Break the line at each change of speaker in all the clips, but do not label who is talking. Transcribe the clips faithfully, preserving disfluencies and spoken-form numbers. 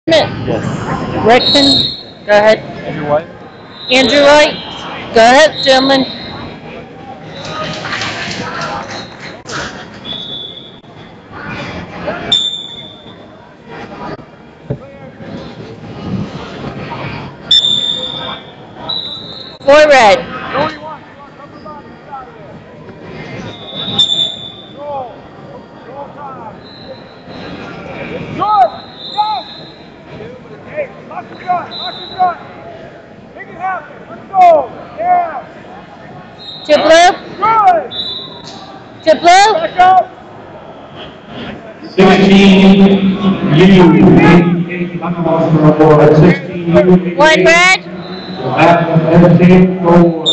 Yes.
Rickman, go ahead.
Andrew White.
Andrew White, go ahead, gentlemen. Four red. To blue. To blue.
Sixteen U. Sixteen U.
One red.
Seventeen gold.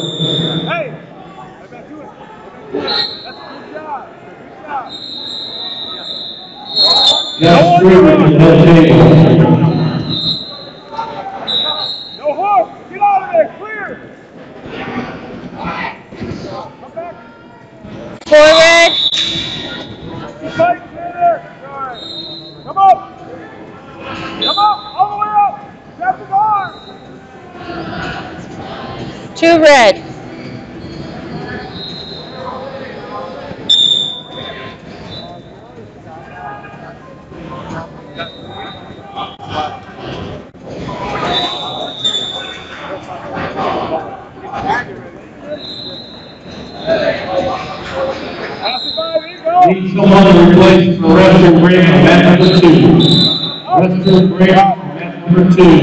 Yes, three.
No hook! Get out of there! Clear! Come back!
Four red.
Keep fighting there! Good. Come up! Come up! All the way up! Grab his arm!
Two red.
Need someone to replace for Western Graham, match number two. Western Graham, match number two.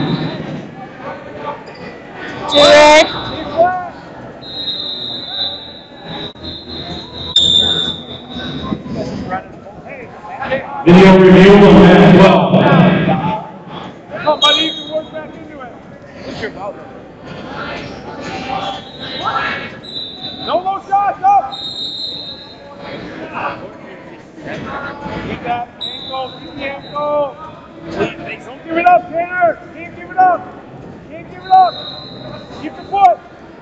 Two red.
Video review on match twelve.
Come on, buddy, you can work back into it. What's your mouth? No low shots, up! Keep that ankle, keep the ankle. Don't give it up, Tanner. Can't give it up. Can't give it up. Keep the foot.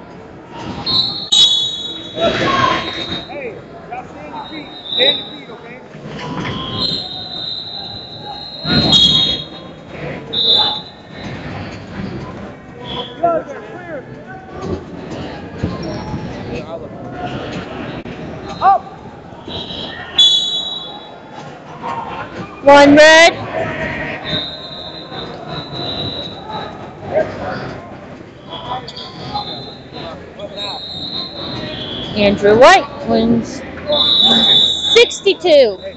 Hey, you gotta stay on your feet. Stay on your feet, okay? Get out of there, clear. Up.
One red. Andrew White wins sixty-two.